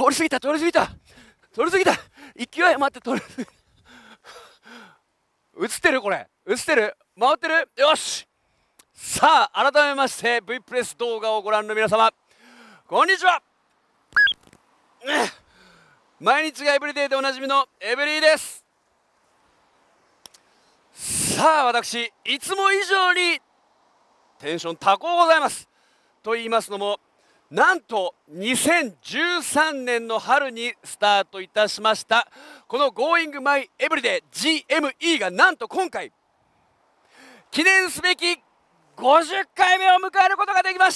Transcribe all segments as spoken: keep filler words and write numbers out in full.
通り過ぎた通り過ぎた通り過ぎた勢い余って通り過ぎた。映ってるこれ映ってる回ってるよし。さあ改めまして V プレス動画をご覧の皆様こんにちは。毎日がエブリデイでおなじみのエブリーです。さあ私いつも以上にテンション高うございます。と言いますのもなんとにせんじゅうさんねんの春にスタートいたしましたこの Going My Everyday ジーエムイー がなんと今回記念すべきごじゅっかいめを迎えることができました。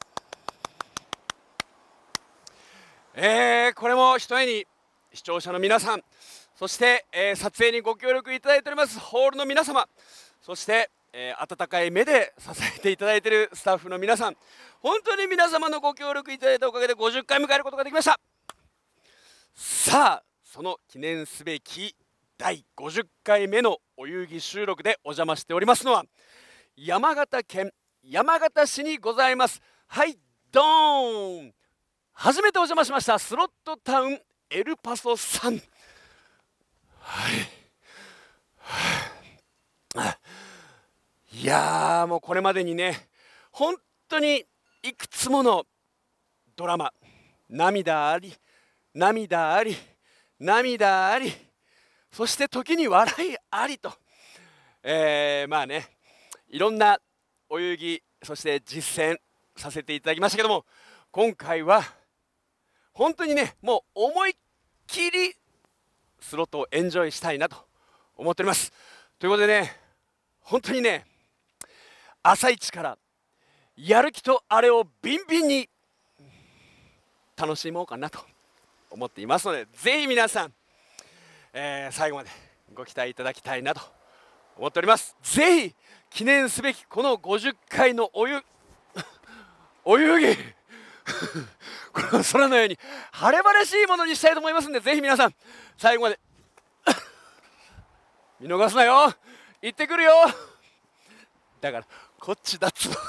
えー、これもひとえに視聴者の皆さんそして、えー、撮影にご協力いただいておりますホールの皆様そして、えー、温かい目で支えていただいているスタッフの皆さん本当に皆様のご協力いただいたおかげでごじゅっかい迎えることができました。さあその記念すべきだいごじゅっかいめのお遊戯収録でお邪魔しておりますのは山形県山形市にございますはいドーン初めてお邪魔しましたスロットタウンエルパソさん。はい、はあ、いやーもうこれまでにね本当にいくつものドラマ涙あり涙あり涙ありそして時に笑いありと、えー、まあねいろんなお遊戯そして実践させていただきましたけども今回は本当にねもう思いっきりスロットをエンジョイしたいなと思っております。ということでね本当にね朝一からやる気とあれをビンビンに楽しもうかなと思っていますのでぜひ皆さん、えー、最後までご期待いただきたいなと思っております。ぜひ記念すべきこのごじゅっかいのお湯お遊戯この空のように晴れ晴れしいものにしたいと思いますのでぜひ皆さん最後まで見逃すなよ行ってくるよだからこっちだっつの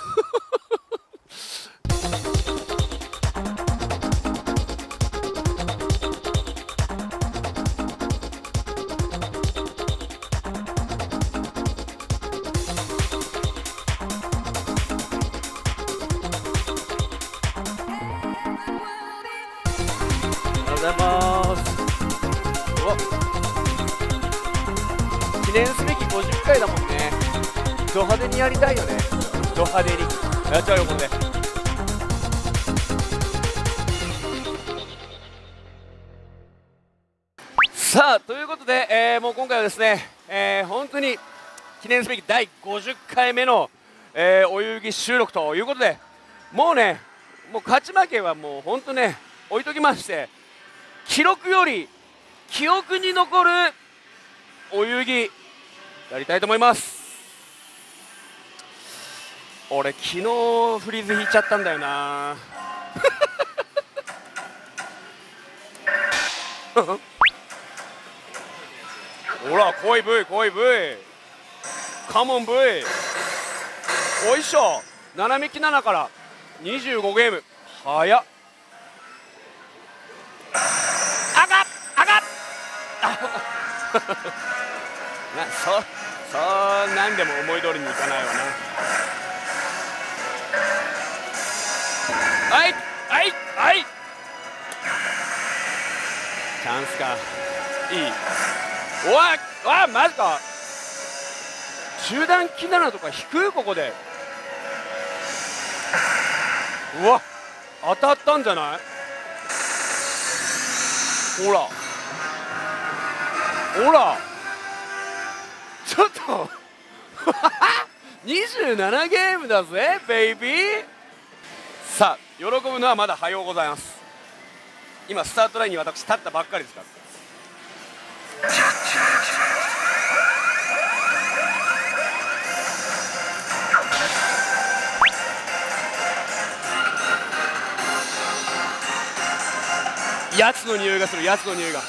おはようございます。記念すべきごじゅっかいだもんね。ド派手にやりたいよね。ド派手にやっちゃうよこれで。さあということで、えー、もう今回はですね、えー、本当に記念すべきだいごじゅっかいめの、えー、お遊戯収録ということでもうねもう勝ち負けはもう本当ね置いときまして記録より記憶に残るお遊戯やりたいと思います。俺昨日フリーズ引いちゃったんだよなほら来い V 来い V カモン V おいしょななめきななからにじゅうごゲーム早っあがっあがっなそそうなんでも思い通りにいかないわな。はいはいはいチャンスかいいおわわマジか中段木ななとか引くここでうわ当たったんじゃないほらほらちょっとにじゅうななゲームだぜベイビー。さあ喜ぶのはまだ早うございます。今スタートラインに私立ったばっかりですから。やつの匂いがするやつの匂いが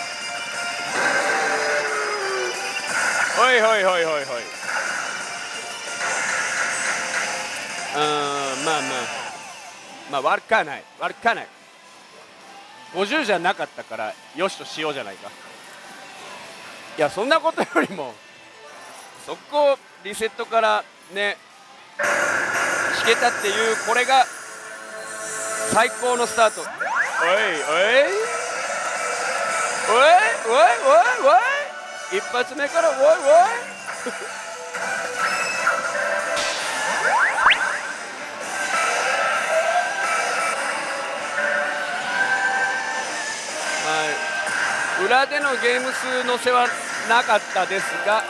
ほいほいほいほいほい。うん、まあまあまあ悪かない悪かない。ごじゅうじゃなかったからよしとしようじゃないか。いやそんなことよりも速攻リセットからね引けたっていう、これが最高のスタート。おいおいおいおいおいおい、一発目からおいおいはい、裏でのゲーム数のせはなかったですが、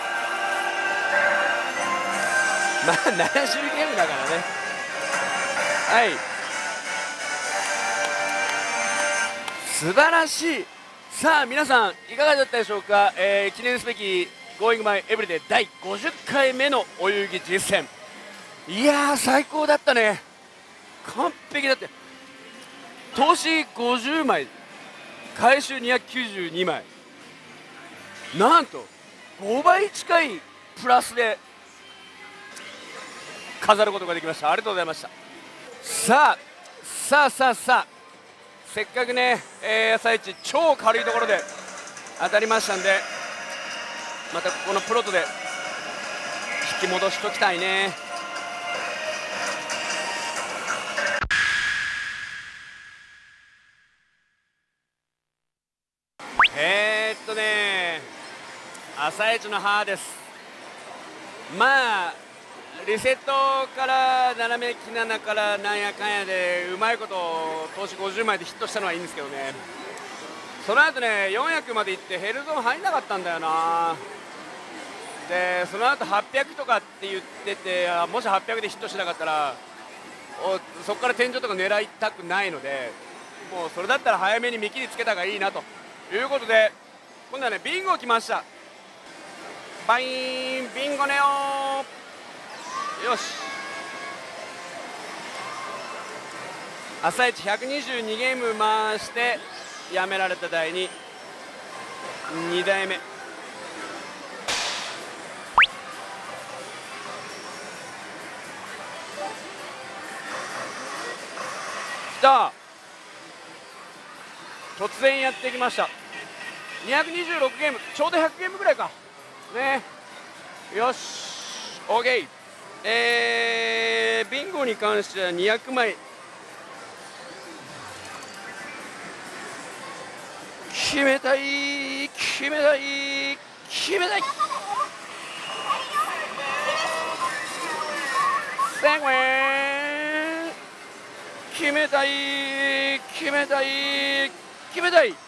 まあななじゅうゲームだからね。はい、素晴らしい。さあ皆さんいかがだったでしょうか。えー、記念すべき Going My Everyday だいごじゅっかいめのお遊戯実践、いやー最高だったね。完璧だって。投資ごじゅうまい、回収にひゃくきゅうじゅうにまい、なんとごばい近いプラスで飾ることができました。ありがとうございました。さあさあさあさあ、せっかくね、えー、朝一超軽いところで当たりましたんで、またここのプロトで引き戻しときたいね。えーっとね朝一の歯です。まあリセットから斜めきななからなんやかんやでうまいこと投資ごじゅうまいでヒットしたのはいいんですけどね、その後ねよんひゃくまでいってヘルゾーン入んなかったんだよな。でその後はっぴゃくとかって言ってて、もしはっぴゃくでヒットしなかったらおそこから天井とか狙いたくないので、もうそれだったら早めに見切りつけた方がいいなということで、今度はねビンゴ来ました。バイーンビンゴネオ。よし、朝一ひゃくにじゅうにゲーム回してやめられた台ににだいめ。きた、突然やってきました。にひゃくにじゅうろくゲーム、ちょうどひゃくゲームぐらいかね。よし OK。えー、ビンゴに関してはにひゃくまい決めたい決めたい決めたいセグウェイ決めたい決めたい決めたい。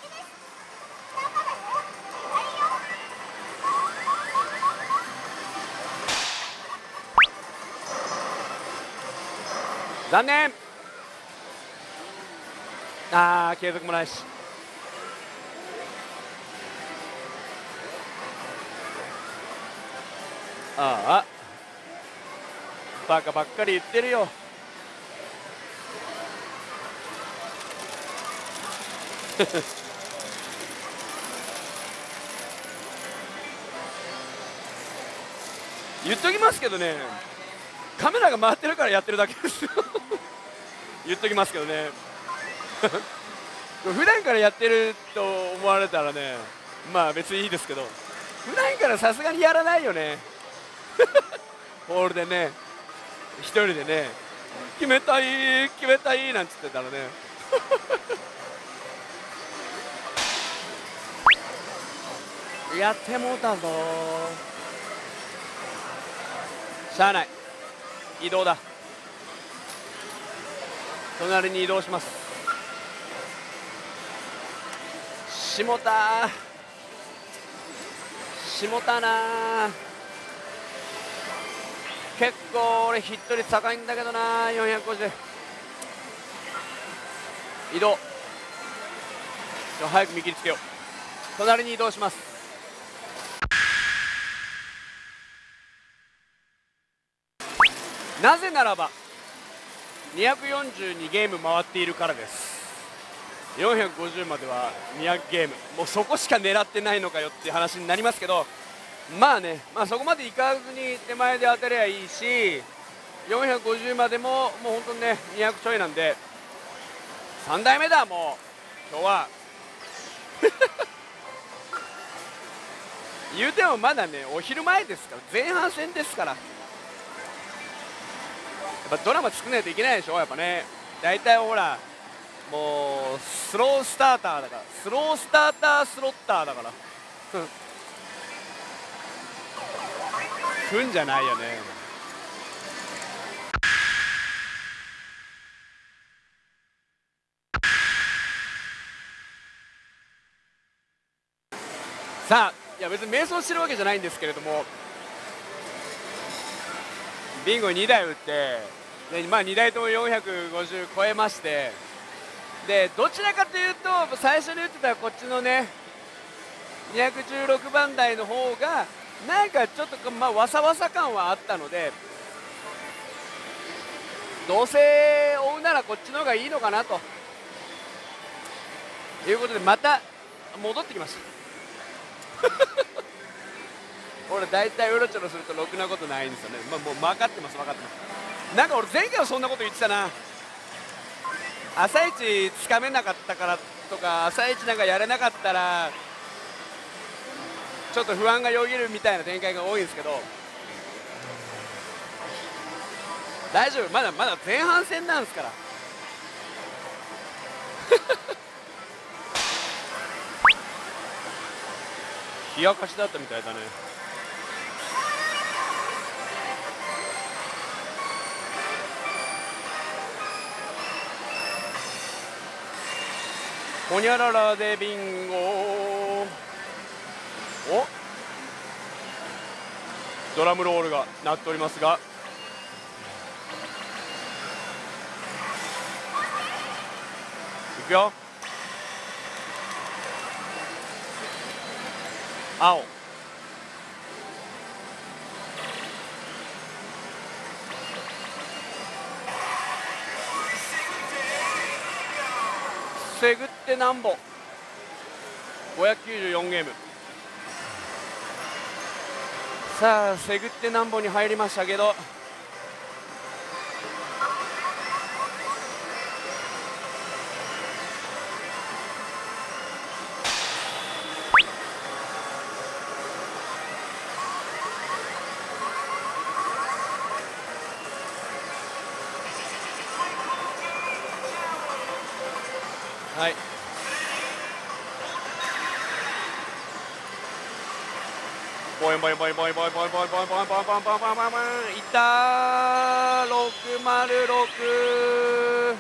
残念。あー継続もないし。ああバカばっかり言ってるよ。言っときますけどね、カメラが回ってるからやってるだけですよ。言っときますけどね。普段からやってると思われたらね、まあ別にいいですけど、普段からさすがにやらないよね。ホールでね一人でね決めたい決めたいなんつってたらね。やってもうたぞ。しゃあない、移動だ。 隣に移動します。下田下田な、結構俺ヒット率高いんだけどな。よんひゃくごじゅう移動、早く見切りつけよう。隣に移動します。なぜならばにひゃくよんじゅうにゲーム回っているからです。よんひゃくごじゅうまではにひゃくゲーム、もうそこしか狙ってないのかよっていう話になりますけど、まあね、まあ、そこまでいかずに手前で当たりゃいいし、よんひゃくごじゅうまでももう本当にねにひゃくちょいなんで、さんだいめだもう今日は言うてもまだねお昼前ですから、前半戦ですから、やっぱドラマ作らないといけないでしょ。やっぱね、大体ほらもうスロースターターだから、スロースタータースロッターだからふんじゃないよね。さあ、いや別に迷走してるわけじゃないんですけれども、ビンゴにだい打って、で、まあ、にだいともよんひゃくごじゅう超えまして、でどちらかというと最初に打ってたこっちのねにひゃくじゅうろくばん台の方がなんかちょっとまあわさわさ感はあったので、どうせ追うならこっちの方がいいのかなということで、また戻ってきました俺大体うろちょろするとろくなことないんですよね。まあ、もう分かってます分かってます。なんか俺前回はそんなこと言ってたな。朝一つかめなかったからとか、朝一なんかやれなかったらちょっと不安がよぎるみたいな展開が多いんですけど、大丈夫、まだまだ前半戦なんですから冷やかしだったみたいだね。ほにゃららでビンゴ。お、ドラムロールが鳴っておりますが、いくよ。青、せぐってなんぼごひゃくきゅうじゅうよんゲーム。さあせぐってなんぼに入りましたけど、はい、ボインボインボインボインボインボインボインボインボインボインボインボインボインボインボインボインいったー、ろくまるろく。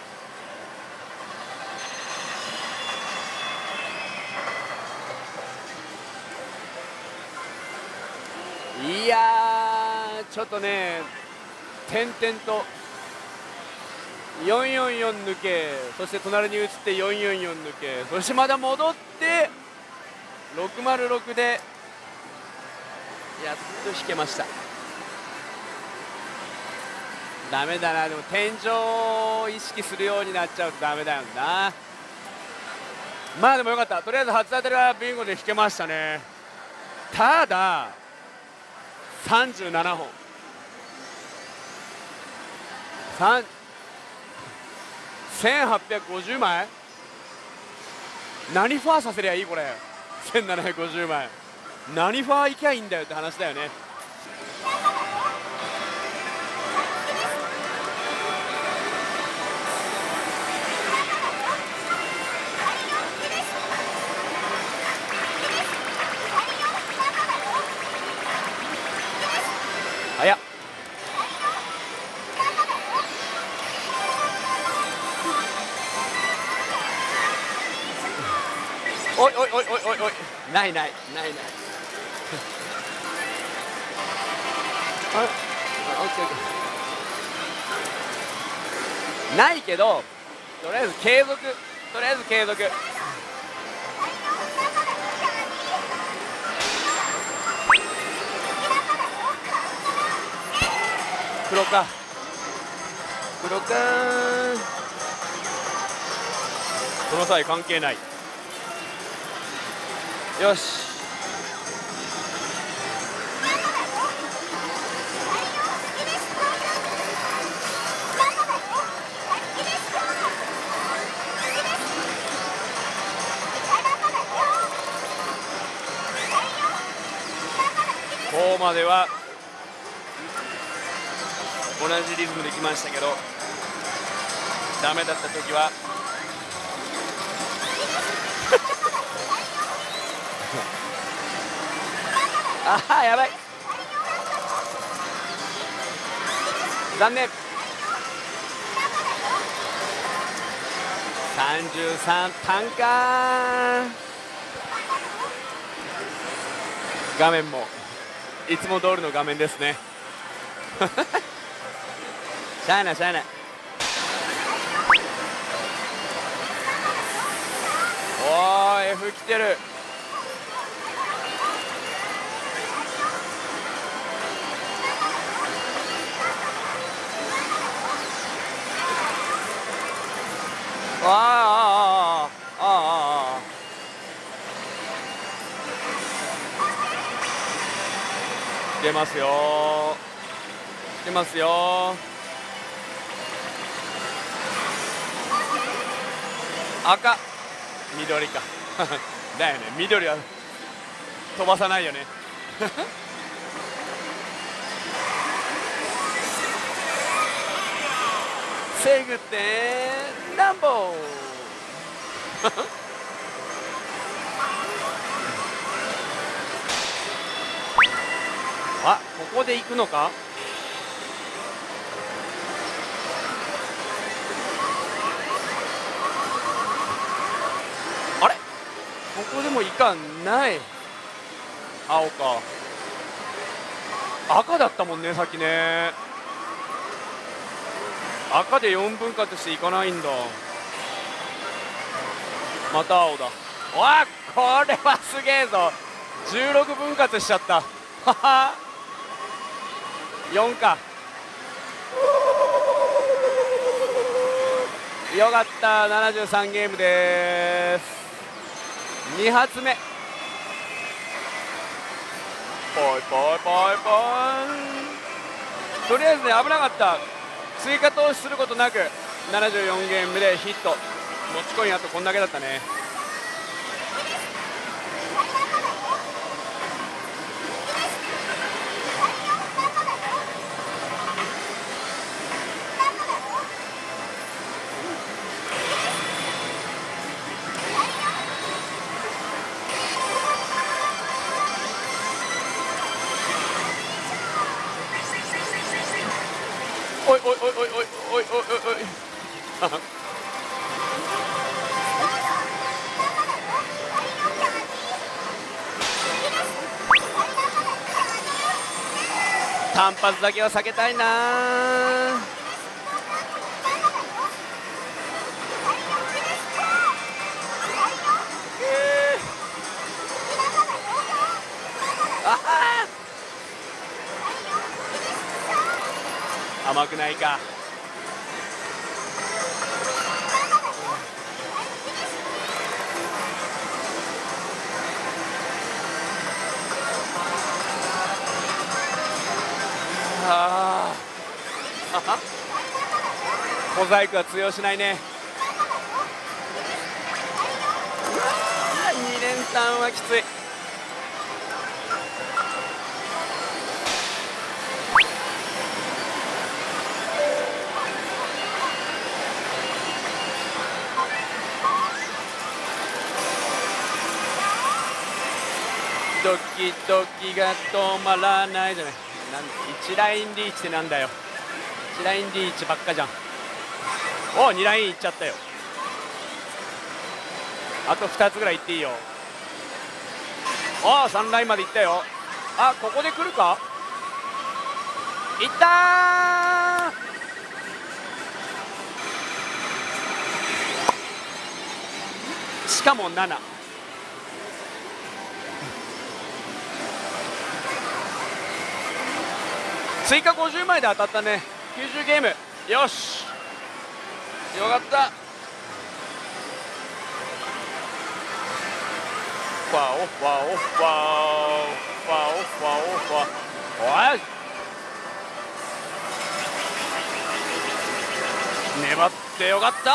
いやーちょっとね点々とよんよんよん抜け、そして隣に移ってよんよんよん抜け、そしてまた戻ってろくまるろくでやっと引けました。ダメだな、でも天井を意識するようになっちゃうとダメだよな。まあでもよかった、とりあえず初当たりはビンゴで引けましたね。たださんじゅうななほん、せんはっぴゃくごじゅうまい、何ファーさせりゃいいこれ。せんななひゃくごじゅうまい何ファーいきゃいいんだよって話だよね。早っ。 ないないああ、オッケーオッケー。ないけどとりあえず継続、とりあえず継続。黒か黒かー、その際関係ない。よし、ここまでは同じリズムできましたけど、ダメだった時はああ、やばい、残念。さんじゅうさんタンかー。画面もいつも通りの画面ですねしゃあないしゃあない。おー F 来てる。ああああああああ、出ますよ出ますよ。赤緑かだよね、緑は飛ばさないよねセグってランボーあ、ここで行くのか。あれ、ここでもいかない。青か赤だったもんね、さっきね。赤でよんぶん割していかないんだ。また青だ。わっ、これはすげえぞ。じゅうろくぶん割しちゃったははよんか。よかった、ななじゅうさんゲームです。に発目ポイポイポイポイ。とりあえずね、危なかった。追加投資することなくななじゅうよんゲームでヒット。持ちコインあとこんだけだったね。おいおいおいおいおいおいおいおいおい単発だけは避けたいな。甘くないか。ああ小細工は通用しないね。に連単はきつい。ドキドキが止まらないじゃない。なんいちラインリーチってなんだよ。いちラインリーチばっかじゃん。おにラインいっちゃったよ。あとふたつぐらいいっていいよ。 ああさんラインまで行ったよ。あ、ここで来るか。いったー。しかもなな。追加ごじゅうまいで当たったね。きゅうじゅうゲーム。よし、よかった。ファオファオファオファオファオファおい、粘ってよかった。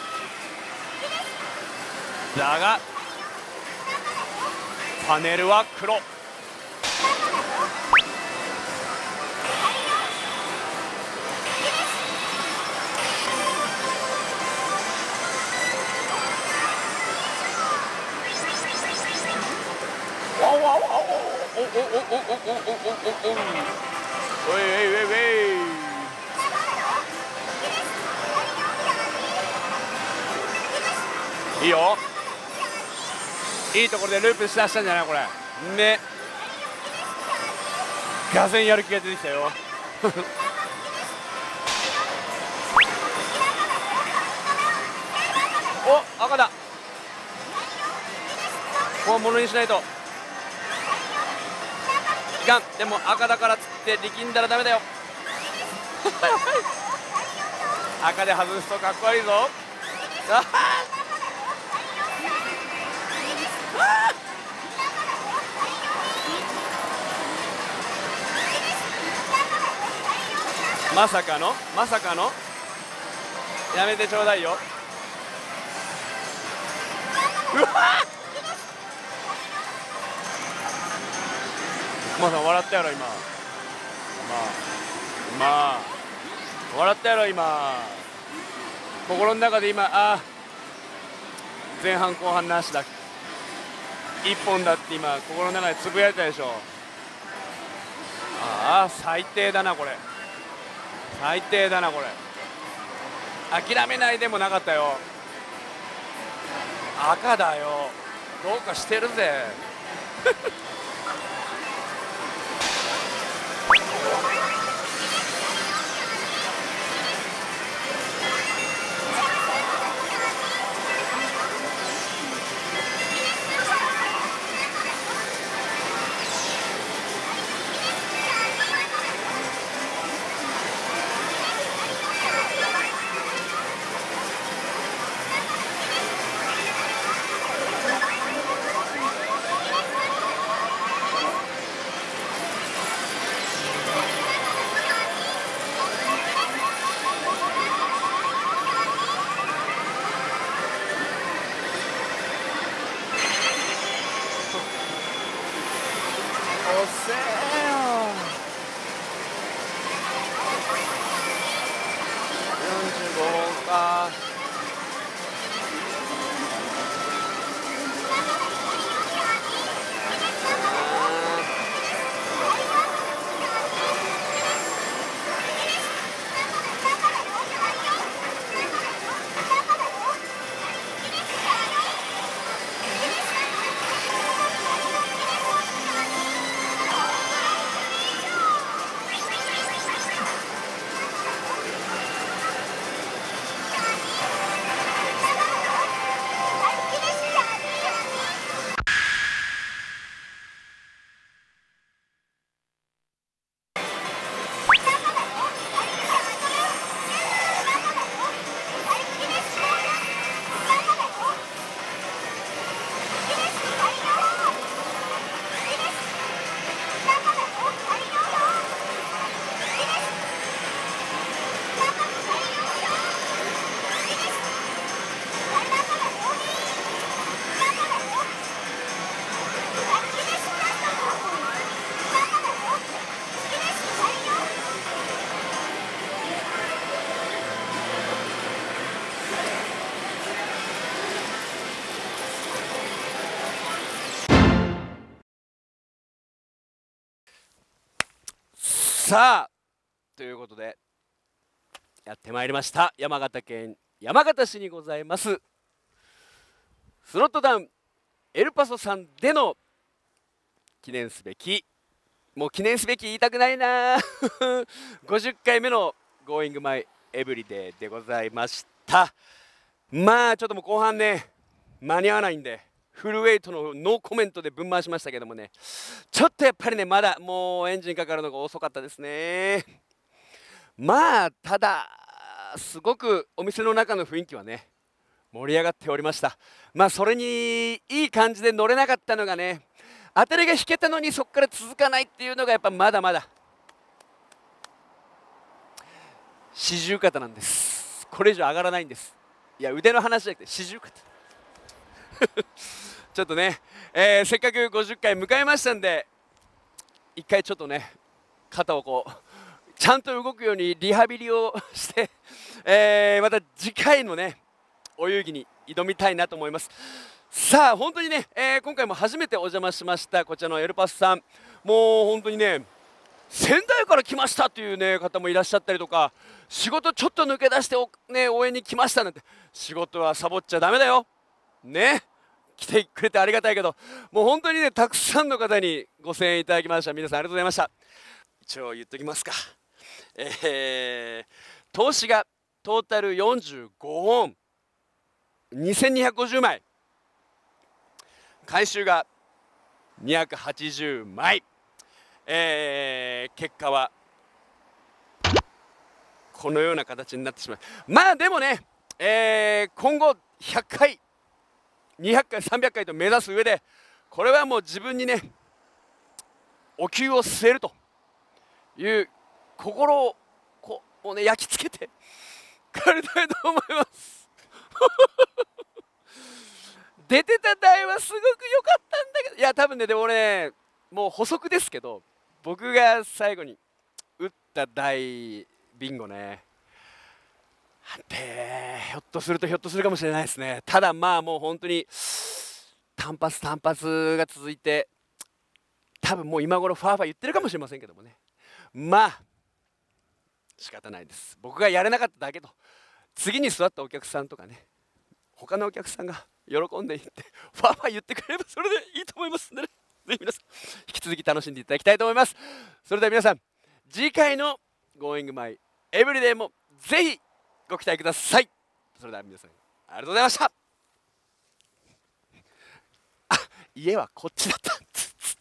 だがパネルは黒。おおおおおおおおおおおおおおおおおいおいおいおい、いいよ。いいところでループしだしたんじゃないこれね。がぜんやる気が出てきたよお、赤だ。ここはものにしないといかん。でも赤だからつって力んだらダメだよ赤で外すとかっこ悪いぞ。あまさかのまさかのやめてちょうだいよ。うわっ、まあ笑ったやろ今。まあまあ笑ったやろ今。心の中で今、あ前半後半なしだ一本だって今心の中でつぶやいたでしょ。ああ最低だなこれ。最低だなこれ。諦めないでもなかったよ。赤だよ。どうかしてるぜ遅えよ。よんじゅうごほんか。さあということでやってまいりました山形県山形市にございますスロットダウンエルパソさんでの記念すべき、もう記念すべき言いたくないなごじゅっかいめの Going My Everyday でございました。まあちょっともう後半ね間に合わないんでフルウェイトのノーコメントでぶん回しましたけどもね、ちょっとやっぱりねまだもうエンジンかかるのが遅かったですね。まあただすごくお店の中の雰囲気はね盛り上がっておりました。まあそれにいい感じで乗れなかったのがね、当たりが引けたのにそこから続かないっていうのがやっぱまだまだ四十肩なんです。これ以上上がらないんです。いや腕の話じゃなくて四十肩ちょっとね、えー、せっかくごじゅっかい迎えましたんで一回ちょっとね肩をこうちゃんと動くようにリハビリをして、えー、また次回のねお遊戯に挑みたいなと思います。さあ本当にね、えー、今回も初めてお邪魔しましたこちらのエルパスさん、もう本当にね仙台から来ましたという、ね、方もいらっしゃったりとか、仕事ちょっと抜け出してお、ね、応援に来ましたなんて、仕事はサボっちゃだめだよね、来てくれてありがたいけど、もう本当にねたくさんの方にご声援いただきました。皆さんありがとうございました。一応言っときますか、えー、投資がトータルよんじゅうごほんにせんにひゃくごじゅうまい、回収がにひゃくはちじゅうまい、えー、結果はこのような形になってしまう。まあでもね、えー、今後ひゃっかいにひゃっかいさんびゃっかいと目指す上でこれはもう自分にねお灸を据えるという心をこうね焼き付けて帰りたいと思います出てた台はすごく良かったんだけど、いや多分ねでも俺ねもう補足ですけど、僕が最後に打った台ビンゴねでひょっとするとひょっとするかもしれないですね。ただまあもう本当に単発単発が続いて多分もう今頃ファーファー言ってるかもしれませんけどもね、まあ仕方ないです。僕がやれなかっただけと、次に座ったお客さんとかね他のお客さんが喜んでいってファーファー言ってくれればそれでいいと思いますので、ね、ぜひ皆さん引き続き楽しんでいただきたいと思います。それでは皆さん次回の Going My Everyday もぜひご期待ください。それでは皆さんありがとうございました。あ、家はこっちだった